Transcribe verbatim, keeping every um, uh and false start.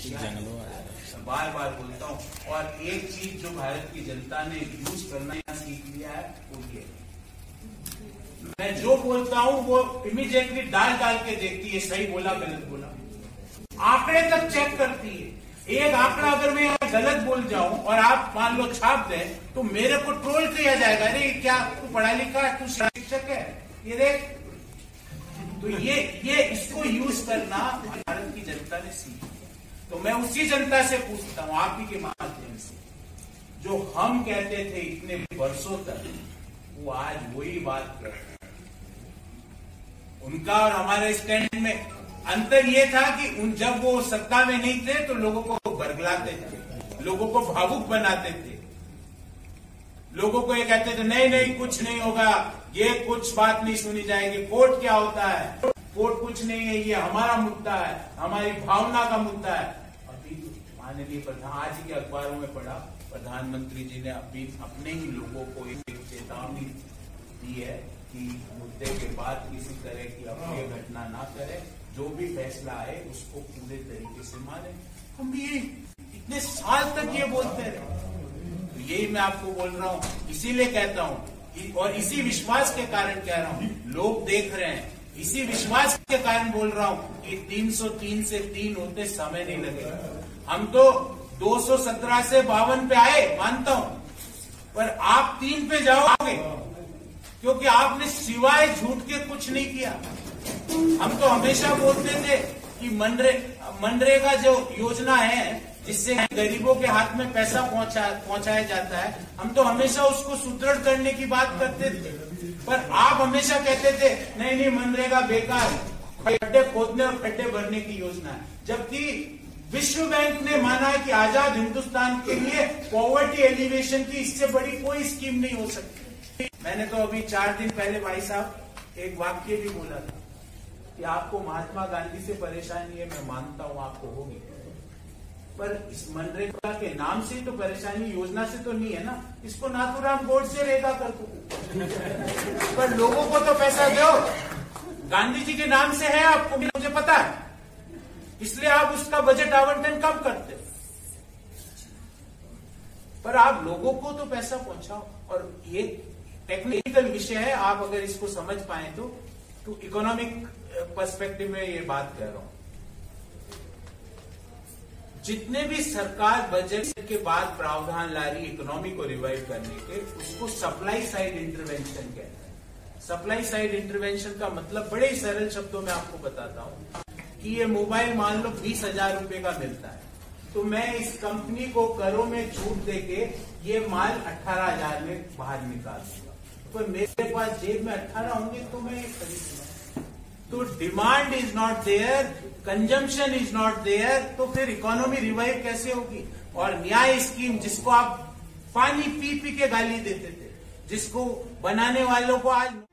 किया है, बार बार बोलता हूँ। और एक चीज जो भारत की जनता ने यूज करना सीख लिया है वो ये, मैं जो बोलता हूँ वो इमीडिएटली डाल डाल के देखती है, सही बोला गलत बोला, आंकड़े तक चेक करती है। एक आंकड़ा अगर मैं गलत बोल जाऊं और आप मान लो छाप दें तो मेरे को ट्रोल किया जाएगा, अरे क्या तू पढ़ा लिखा है, तू शिक्षक है, ये देख। तो ये ये इसको यूज करना भारत की जनता ने सीखी। तो मैं उसी जनता से पूछता हूं आप ही के माध्यम से, जो हम कहते थे इतने वर्षों तक, वो आज वही बात कर रहे हैं। उनका और हमारे स्टैंड में अंतर ये था कि उन जब वो सत्ता में नहीं थे तो लोगों को बरगलाते थे, लोगों को भावुक बनाते थे, लोगों को ये कहते थे नहीं नहीं कुछ नहीं होगा, ये कुछ बात नहीं सुनी जाएगी, कोर्ट क्या होता है, कोर्ट कुछ नहीं है, ये हमारा मुद्दा है, हमारी भावना का मुद्दा है। अभी माननीय प्रधान, आज के अखबारों में पढ़ा, प्रधानमंत्री जी ने अभी अपने ही लोगों को एक चेतावनी दी है कि मुद्दे के बाद किसी तरह की अप्रिय घटना ना करे, जो भी फैसला आए उसको पूरे तरीके से माने। हम ये इतने साल तक ये बोलते रहे, तो यही मैं आपको बोल रहा हूँ, इसीलिए कहता हूँ और इसी विश्वास के कारण कह रहा हूँ, लोग देख रहे हैं, इसी विश्वास के कारण बोल रहा हूँ कि तीन सौ तीन से तीन होते समय नहीं लगेगा। हम तो दो सौ सत्रह से बावन पे आए मानता हूँ, पर आप तीन पे जाओगे क्योंकि आपने सिवाय झूठ के कुछ नहीं किया। हम तो हमेशा बोलते थे कि मनरे मनरेगा जो योजना है जिससे गरीबों के हाथ में पैसा पहुंचा पहुंचाया जाता है, हम तो हमेशा उसको सुदृढ़ करने की बात करते थे, पर आप हमेशा कहते थे नहीं नहीं मनरेगा बेकार, खड्डे खोदने और खड्डे भरने की योजना है। जबकि विश्व बैंक ने माना है कि आजाद हिंदुस्तान के लिए पॉवर्टी एलिवेशन की इससे बड़ी कोई स्कीम नहीं हो सकती। मैंने तो अभी चार दिन पहले भाई साहब एक वाक्य भी बोला था कि आपको महात्मा गांधी से परेशानी है, मैं मानता हूं आपको होगी, पर इस मनरेगा के नाम से तो परेशानी, योजना से तो नहीं है ना। इसको नाथूराम गोड से रेगा कर दो, पर लोगों को तो पैसा दो। गांधी जी के नाम से है आपको, मुझे पता है, इसलिए आप उसका बजट आवंटन कम करते, पर आप लोगों को तो पैसा पहुंचाओ। और ये टेक्निकल विषय है, आप अगर इसको समझ पाए तो तो इकोनॉमिक पर्सपेक्टिव में ये बात कह रहा हूं। जितने भी सरकार बजट के बाद प्रावधान ला रही इकोनॉमी को रिवाइव करने के, उसको सप्लाई साइड इंटरवेंशन कहते हैं। सप्लाई साइड इंटरवेंशन का मतलब बड़े ही सरल शब्दों में आपको बताता हूं कि ये मोबाइल मान लो बीस हजार रुपए का मिलता है, तो मैं इस कंपनी को करों में छूट देके ये माल अठारह हजार में बाहर निकाल दूंगा, पर मेरे पास जेब में अठारह होंगे तो मैं खरीदूंगा। तो demand is not there, consumption is not there, तो फिर इकोनॉमी रिवाइव कैसे होगी। और न्याय स्कीम जिसको आप पानी पी पी के गाली देते थे, जिसको बनाने वालों को आज